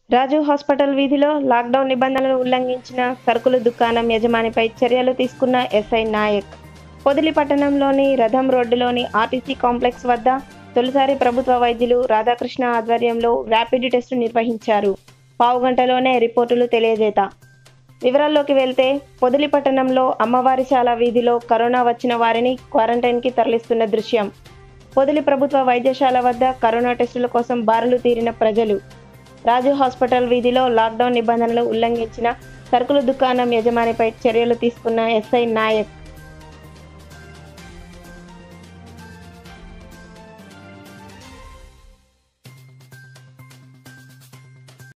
రాజు hospital వీధిలో lockdown నిబంధనలు ఉల్లంఘించిన సరుకుల దుకాణం యజమానిపై చర్యలు తీసుకున్న ఎస్ఐ నాయక్. పొదిలి పట్టణంలోని రథం రోడ్డులోని ఆర్టీసీ కాంప్లెక్స్ వద్ద తొలిసారి ప్రభుత్వ వైద్యులు రాధాకృష్ణ ఆధ్వర్యంలో ర్యాపిడ్ టెస్టు నిర్వహించారు. పావుగంటలోనే రిపోర్టులు తెలియజేత. వివరాల్లోకి వెళ్తే పొదిలి పట్టణంలో అమ్మవారిశాల వీధిలో కరోనా వచ్చిన వారిని క్వారంటైన్కి తరలిస్తున్న దృశ్యం. పొదిలి ప్రభుత్వ వైద్యశాల వద్ద కరోనా టెస్టుల కోసం బారులు తీరిన ప్రజలు. రాజు హాస్పిటల్ వీధిలో లాక్డౌన్ నిబంధనలు ఉల్లంఘించిన సరుకుల దుకాణం యజమానిపై చర్యలు తీసుకున్న ఎస్ఐ నాయక్.